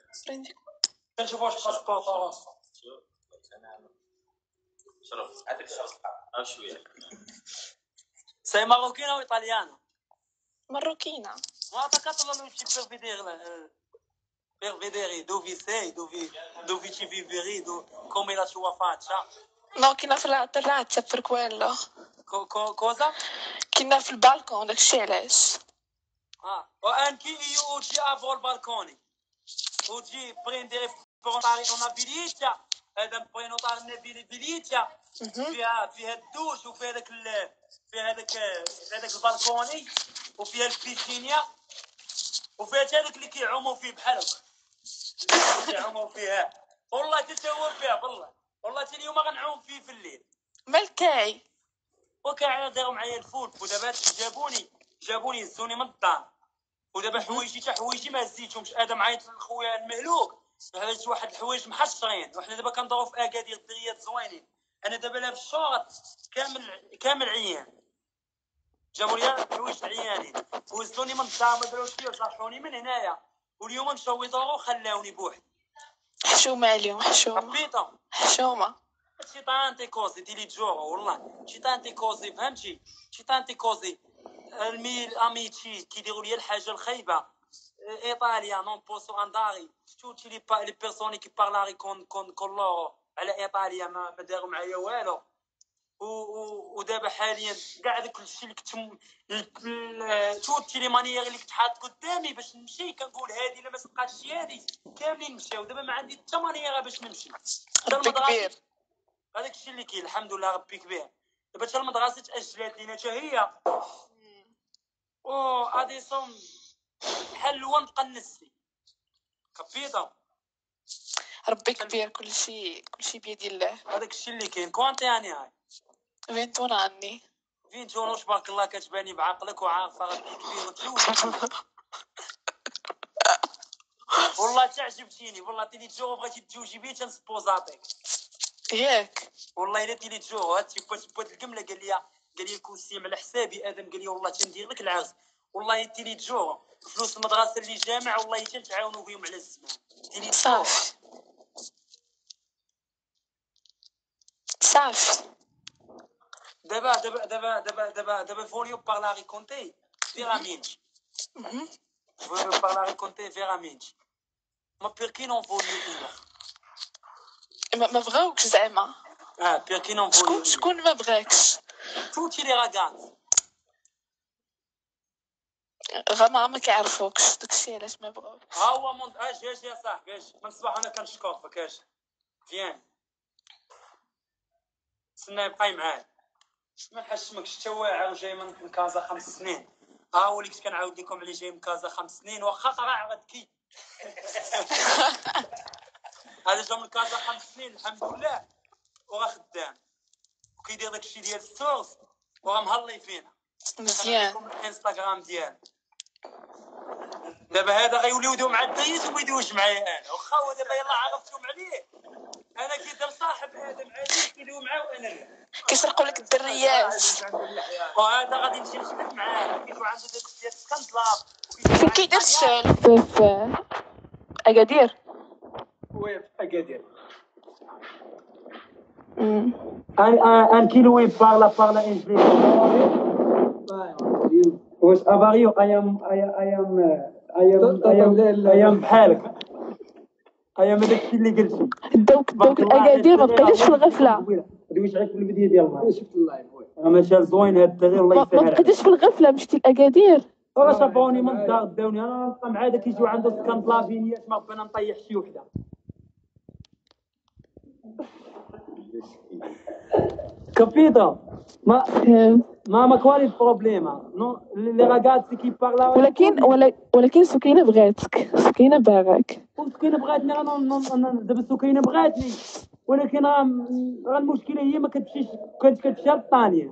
كنشوف واش باسبور فرنسا. شرف عندك شرف شويه. سي ماروكينا او ايطاليانا؟ ماروكينا. ما تكتل لو تشي per vedere dove sei, dove ci vivrei, come la sua faccia. No, chi في الترعة per quello. Cosa? Chi في البالكون داك الشيء علاش. وانكي يجي افو البالكوني. وتجي prendere una biliccia, هذا prenotare una biliccia. فيها الدوش وفيها هذاك البالكوني وفيها البيسينيا وفيها هذاك اللي كيعوموا فيه بحالك كيعوموا فيها. والله تتهور فيها والله حتى اليوم غنعوم فيه في الليل. مالكاي وكاع داروا معايا الفول ودابا جابوني هزوني من الدار ودابا حوايجي ما هزيتهمش. هذا معايا خويا المهلوك هز واحد الحوايج محشرين وحنا دابا كندوروا في اكادير الدريات زوينين. انا دابا لابس الشورت كامل عيان. جابوا لي حوايج عيانين وهزوني من الدار ما داروش فيا صحوني من هنايا واليوم مشاو يدوروا خلاوني بوحدي. حشومه اليوم حشومه شي طانتي كوزي ديلي جورو والله شي طانتي كوزي فهمتي شي طانتي كوزي الميل اميتشي كيديروا لي الحاجه الخايبه. ايطاليا نون بوسو انداري توتي لي بيرسوني كي بارلاري كون لورو على ايطاليا ما داروا معايا والو. ودابا حاليا كاع داك الشيء اللي كنت توتي لي مانيير اللي كنت حاط قدامي باش نمشي كنقول هذه الا ما سبقاتش هذه كاملين مشاو. دابا ما عندي حتى مانيير باش نمشي. ربي كبير هذاك الشيء اللي كاين الحمد لله ربي كبير. دابا حتى المدرسه تاجلات لينا حتى هي غادي صوم حلوه نقنسي كبيطه. ربي كبير كل شيء بيد الله. هذاك الشيء اللي كاين كوانتياني هاي فينتون عني فينتون واش بارك الله كتباني بعقلك وعارفه ربي كبير وتلوج. والله تعجبتيني والله تيلي تجو بغيتي تجوجي بيا تنسبوزاتك ياك والله الا تيلي تجو هاتي بوات القمله قال لي كوسيم على حسابي ادم قال لي والله تندير لك العرس. والله تيلي تجو فلوس المدرسه اللي جامع والله تنتعاونوا بهم على الزمان تيلي صافي. دابا فوليو بارلاري كونتي فيرامينج فوليو بارلاري كونتي فيرامينج ما بيركي نون فوليو ما بغاوكش زعما بيركي نون فوليو شكون ما بغاكش توتي لي راغات غما ما كيعرفوكش داكشي علاش ما بغاوك. ها هو اجي يا صاحبي اجي من الصباح انا كنشكرك اجي فيان سناي بقاي معايا ما نحشمكش حتى واعر جاي من كازا 5 سنين. ها هو اللي كنت كنعاود لكم عليه جاي من كازا 5 سنين واخا قرع غدكي. هذا جا من كازا 5 سنين الحمد لله وراه خدام وكيدير داكشي ديال السورس وراه مهلي فينا مزيان. الانستغرام ديالو دابا هذا غيوليو مع الدريس وما يدويش معايا انا واخا هو دابا يلاه عرفتهم عليه. انا كيدير صاحب ادم عادي كيدوي معاه وانا لا كيسرقوا لك الدريات. وهذا غادي نمشي نخدم معاه كيدوي عنده داك ديال السكندلاب فين كيدير الشغل في اكادير وي في اكادير. ان كيلو بارلا انجليزي واش اباريو ايام بحالك ايام داكشي اللي قلتي دوك الاكادير ما بقيتش في الغفله. دويش غير في البدايه ديال النهار شفت اللايف انا شال زوين هاد التغيير الله يسهل ما بقيتش في الغفله مشيتي الاكادير راه شافوني من الدار داوني انا نبقى مع هذا كيجيو عنده سكان طلافينيات ما بغينا نطيح شي وحده. كابيتا ما كوالي البروبليما نو لي راغاتسي كي بارلا ولكن سكينه بغاتك سكينه باغاك وسكينه بغاتني انا دابا سكينه بغاتني ولكن راه المشكله هي ما كتمشيش كتمشي للطانيه.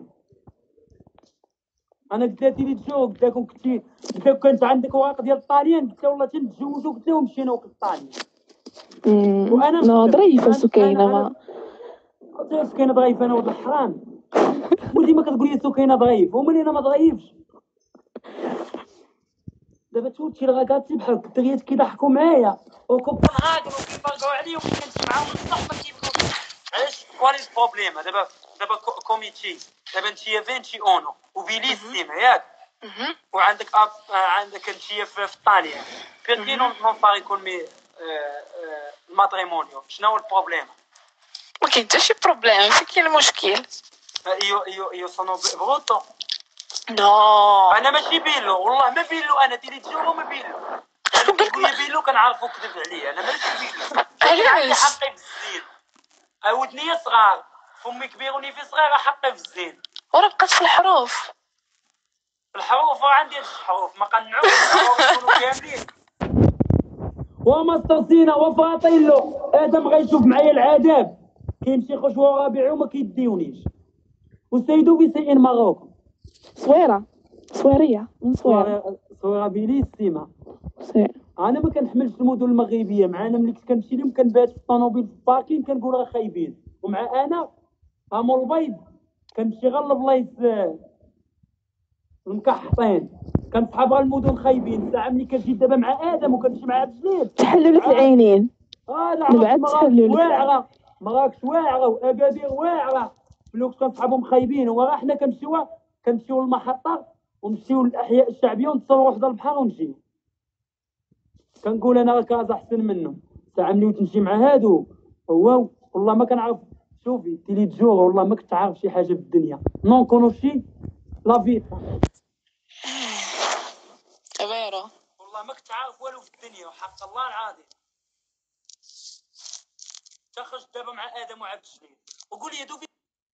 انا قلت لها تيلي تجو قلت لكم كنت عندك ورق ديال الطاليان قلت والله تنتزوجوا قلت لهم مشينا للطاليان. وانا ضعيفه سكينه ما سكينه ضعيفه انا ولد الحرام وديما كتقول لي سكينه ضعيف ومن انا ما ضعيفش. دابا تفوتي الغاكات بحال الدريات كيضحكوا معايا وكوبنهاغن وكيبرقوا عليا وكنمشي معاهم للصح ما كيبغوش. علاش كوالي البروبليم؟ دابا كوميتي، دابا نتيا فينشي اونو وبيليسيما ياك، وعندك عندك نتيا في ايطاليا بيركي نون باري كون مي الماتريمونيو. شنو هو البروبليم؟ ما كاين حتى شي بروبليم، فين كاين المشكل؟ ايو صونو بروتو. نو انا ماشي بيلو، والله ما بيلو، انا ديري تجاوب ما بيلو. انا كيقول لي بيلو كنعرفو كذب عليا، انا ماشي بيلو. لكن عندي حقي في الزين، عاودني صغار فمي كبيروني في صغيره حقي في الزين. ورا بقات في الحروف عندي هاد الحروف ما قنعوش يكونوا كاملين. ومسترسينا وفاطيلو ادم غيشوف معايا العذاب، كاين شي خشوه رابعي وما كيديونيش، وسيدو بسيء مروكو صويريه من صويره بيليسيما. انا ما كنحملش المدن المغربيه، معانا ملي كنت كنمشي لهم كنبات في الطوموبيل في الباركين كنقول راه خايبين، ومع انا امو البيض كنمشي غير لبلايص المكحطين، كنصحاب غير المدن خايبين. ساعه ملي كنجي دابا مع ادم وكنمشي معاه بجليل تحلوا لك العينين. لا مراكش مراكش واعره واكادير واعره، فلوكس كنصحابهم خايبين. وراه حنا كنمشيو للمحطه ونمشيو للاحياء الشعبيه ونتصوروا وحده البحر ونجيو. كنقول انا راه كازا احسن منهم. ساعه ملي تمشي مع هادو هو والله ما كنعرف. شوفي تيلي تجور والله ما كنت عارف شي حاجه في الدنيا نون كونوشي لا فيتا كبيرة، والله ما كنت عارف والو في الدنيا وحق الله العظيم. تخرج دابا مع ادم وعبد الجليل وقول لي دوبي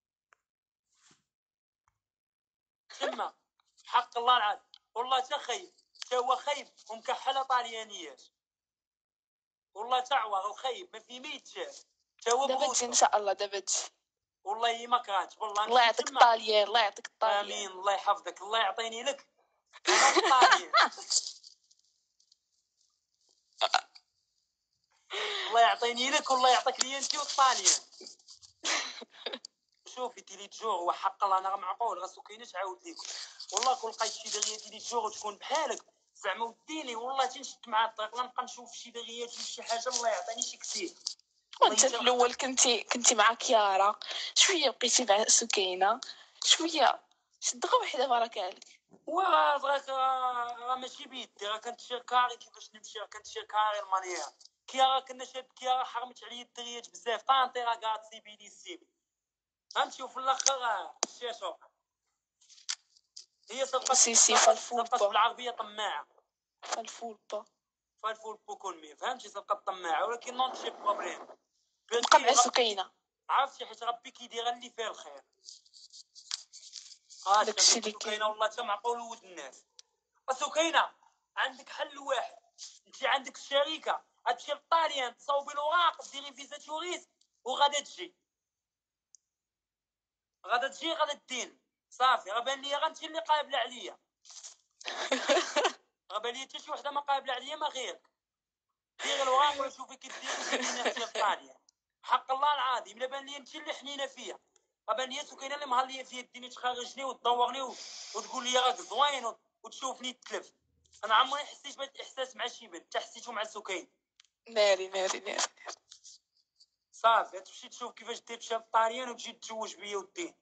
تما حق الله العظيم والله تخيب تا هو خايب ومكحله طاليانيات والله تعور وخايب ما في ميت شاف تا هو دابا تجي ان شاء الله، دابا تجي. والله ما كرهتش والله. الله يعطيك الطاليان، الله يعطيك الطاليان. امين الله يحفظك، الله يعطيني لك انا الطاليان. الله يعطيني لك والله يعطيك لي انت والطاليان. شوفي تيلي تجور هو حق الله انا معقول غاسو كايناش عاود ليكم والله كل لقيت شي دغيا تيلي تجور وتكون بحالك زعما وديني والله تنشد مع الطريق لا نبقى نشوف شي دغيات شي حاجه الله يعطيني شي كثير. وانت في الاول كنتي مع كيارا، شويه بقيتي مع سكينه، شويه شد غير وحده بركالك. وراك راه ماشي بيدي، راه كنت شي كاري كيفاش نمشي، كنت شي كاري المانيير. كيارا كنا شاد كيارا حرمت عليا الدريات بزاف طانطي راه قاعد سيبيلي سيبي فهمتي. وفي الاخر الشاشو هي صدقت بالعربيه طماعه فالفول بوكون مي فهمتي صدقت طماعه ولكن نون شي بروبليم بقى مع سكينه. عرفتي حيت ربي كيدير اللي فيه الخير. داكشي اللي كاينه والله تا معقول ود الناس. سكينه عندك حل واحد، انت عندك الشركه غتمشي للطاليان تصاوبي الاوراق ديري فيزا توريست وغادا تجي غادا تدين صافي. راه بان لي انت اللي قابله عليا راه بان لي حتى شي وحده ما قابله عليا ما غيرك. ديري الاوراق وشوفي كي ديري ديري نفس الطاليان حق الله العظيم. لا بان لي انت اللي حنينه فيا، راه بان لي سكينه اللي مهليه فيا الدنيا تخرجني وتدورني وتقول لي راك زوين وتشوفني تلف. انا عمري حسيت بهذا الاحساس مع شي بنت، حسيته مع سكينه. ناري صافي تمشي تشوف كيفاش دير شاب طاليان وتجي تتزوج بيا وديه.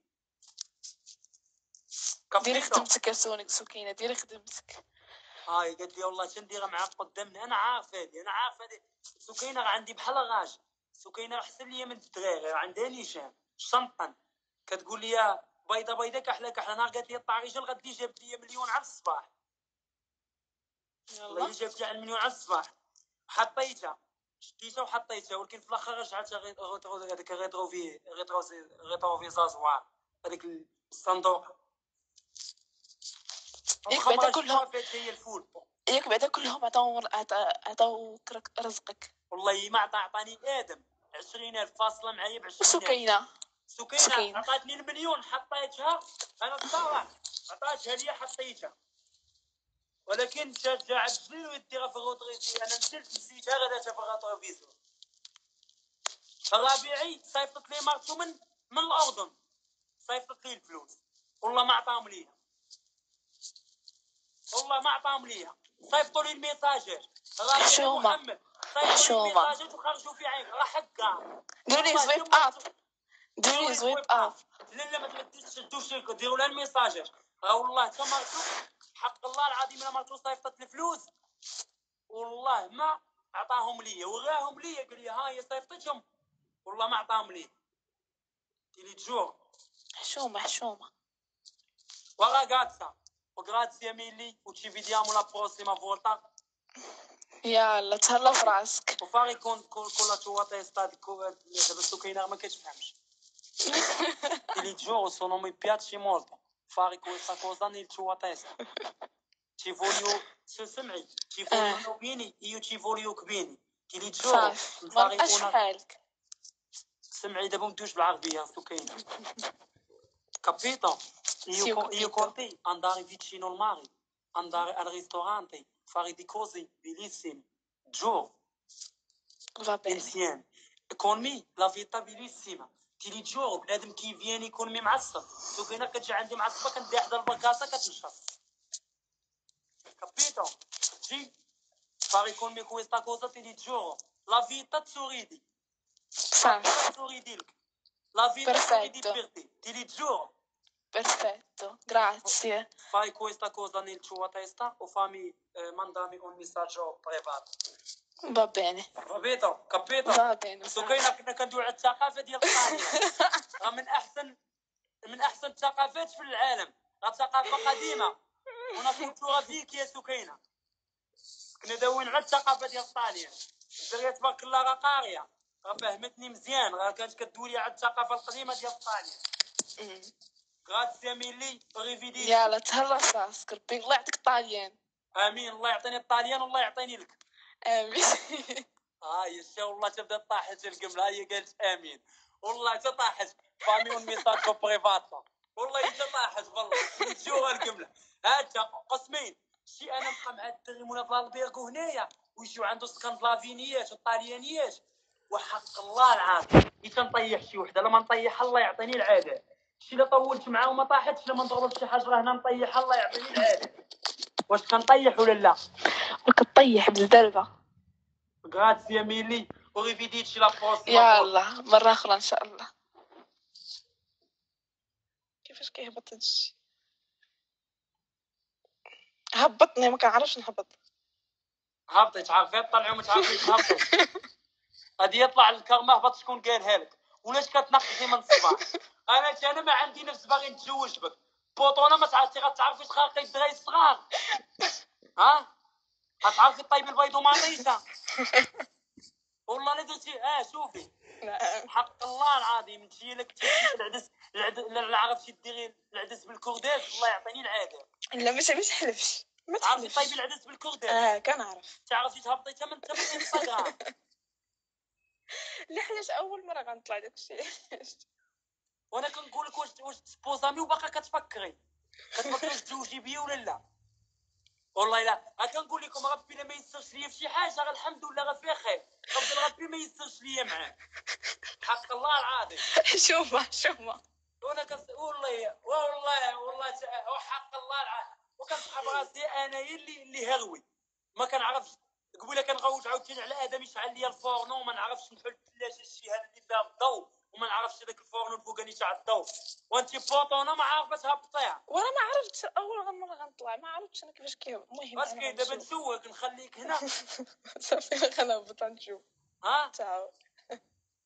ديري خدمتك يا سكينه، ديري خدمتك. هاي قالت لي والله تنديرها معاك قدامنا. انا عارف هذه سكينه عندي بحال غاش. سكينه احسن ليا من الدراري عندها نيشان شنطن كتقول لي بيضه كحله نهار قالت لي الطاريجه الغد لي جابت لي مليون على الصباح. والله جابت لي على المليون على الصباح حطيتها شديتها وحطيتها ولكن في الاخر رجعت هذاك غيتروفي زازوار هذاك الصندوق. ياك بعدا كلهم عطاوك رزقك. والله ما عطاني ادم 20,000 فاصله معايا ب 20,000. سكينه عطاتني المليون حطيتها انا الصراحه عطاتها لي حطيتها ولكن جات عبد الجليل ويديرها في الروطريسي. انا نسيتها غداتها في الروطريسي. الربيعي صيفطت لي مرتو من الاردن صيفطت لي الفلوس والله ما عطاهم ليها صيفطوا لي الميساجات راه حشومة. محمد صيفطوا لي حشومة. الميساجات وخرجوا في عينك راه حكا ديري سويب اب، ديري سويب اب. لا ما تشدوش ديروا لها الميساجات راه والله تا مرتو حق الله العظيم الا مرتو صيفطت الفلوس والله ما عطاهم ليا وراهم ليا قال لي ها هي صيفطتهم والله ما عطاهم لي تيلي تجور حشومة حشومة. wa ragazza o grazie mille o ci vediamo la prossima volta يلا تهلا في راسك. وفاري con la tua testa دابا السكينه ما كتفهمش تيلي تجور sono mi piace molto fare questa cosa nel tua testa ci voglio سمعي ci voglio bene io ci voglio bene تيلي تجور صافي ما بقاش حالك. سمعي دابا مدوش بالعربيه سكينه capito io con te andare vicino al mare andare al ristorante fare di cose bellissime giù Va bene. insieme con me la vita bellissima تيلي تجور بنادم كيفيان يكون مي معصب سكينه كتجي عندي معصبه كندير حدا البكاطه كتنشط capito جي fare con me questa cosa تيلي تجور la vita sorridi صافي. sorridi la vita sorridi per te تيلي تجور. Perfetto, grazie. Fai questa cosa nel tua testa o mandami un messaggio privato. Va bene. Capito? Va bene. سكينة كنا كندوي على الثقافة ديال الطاليان راه من أحسن الثقافات في العالم راه ثقافة قديمة هنا كولتورا فيك يا سكينة كنا داويين على الثقافة ديال الطاليان الدرية تبارك الله راه قارية راه فهمتني مزيان راه كانت كدوي على الثقافة القديمة ديال الطاليان. غراتسيا ميلي ريفيدي يلا تهلا في راسك ربي الله يعطيك الطاليان. امين الله يعطيني الطاليان والله يعطيني لك امين. يا والله تبدا طاحت القمله هي قالت امين والله طاحت فامي اون ميساج بريفاتو والله طاحت والله تجوها القمله هاتا قسمين شي انا نبقى مع التريمونه في البيرغو هنايا ويجيو عنده سكاندلافينيات والطاليانيات وحق الله العظيم نطيح شي وحده لما نطيح الله يعطيني العافيه شي لا طولت معاه وما طاحتش لما نضرب شي حاجه هنا نطيح الله يعطيني العافيه واش كنطيح ولا لا كطيح بالدلبه. غراتسيا ميلي وريفيديتشي لا بروسيما يلا مرة أخرى إن شاء الله. كيفاش كيهبط هادشي؟ هبطني ما كنعرفش نهبط. هبطي تعرفي طلعوا ما تعرفيش هبطي غادي يطلع الكرمه هبط شكون قالها لك ولاش كتنقصي من الصباح انا ما عندي نفس باغي نتزوج بك بوطونه ما تعرفي غتعرفي تخلقي الدراري الصغار غتعرفي طيب البيض ومعطيشه والله لا درتي شوفي حق الله العظيم انتي لك العدس لا عرفتي ديري العدس بالكرداس الله يعطيني العافيه لا ما تحلفش ما تعرفي تحلفش. طيب العدس بالكرداس كنعرف. تعرفي تهبطي حتى من انستغرام لا حيت اول مره غنطلع داكشي. وانا كنقول لك واش تبوزامي وباقا كتفكري تزوجي بيا ولا لا والله لا كنقول لكم ربي لا ما يسرش ليا في شي حاجه غير الحمد لله غير فيها خير ربي ما يسرش ليا معاه حق الله العظيم حشومه وانا والله وحق الله العظيم وكنسحب راسي انا اللي هروي ما كنعرفش قبيله كنغوت عاوتاني على ادم يشعل ليا الفورنو وما نعرفش نحل الثلاجه الشي هذا اللي فيها الضوء وما نعرفش هذاك الفورنو الفوقاني تاع الضوء وانت بوطونه ما عارفه تهبطيها وانا ما عرفتش اول مره غنطلع ما عرفتش انا كيفاش المهم اش كاين دابا نسوق نخليك هنا صافي غنهبط نشوف تاو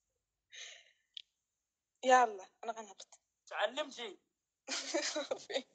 يلا انا غنهبط تعلمتي